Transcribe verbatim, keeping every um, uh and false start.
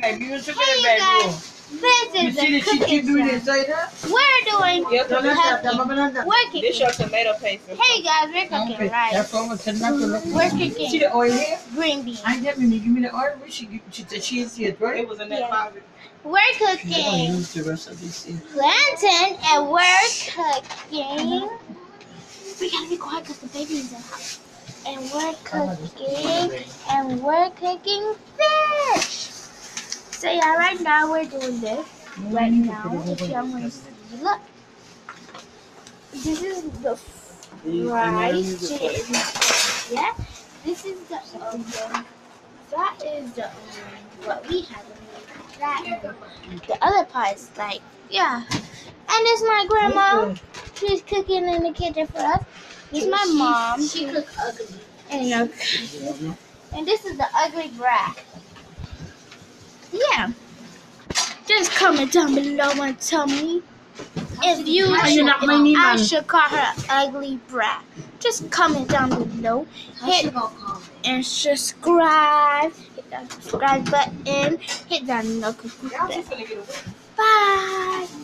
baby. You took Hey, it, you baby. guys. This You is see the that she keep cooking doing show. inside her? We're doing Yep. No, that's not. cooking. Mama, that's not. We're This cooking. your tomato paste. Hey guys, we're cooking Okay, rice. that's what I'm telling you. We're See cooking the oil here? green beans. I get me. Give me the oil. She give. She said she is it, right? It was in that Yeah. closet. We're She's gonna cooking use the rest of this thing. plantain and we're cooking. We gotta be quiet because the baby's in the house. And we're cooking and we're cooking fish. So yeah, right now we're doing this. Right now, if y'all want to see, look. This is the rice. It is not cooked yet. This is the onion. That is the onion. What we have in that. The other part is like, yeah. And it's my grandma. She's cooking in the kitchen for us. This is my mom. She cooks ugly. And, you know, and this is the ugly brat. Yeah. Just comment down below and tell me if you should, if I should call her ugly brat. Just comment down below. Hit and subscribe. Hit that subscribe button. Hit that notification. Bye.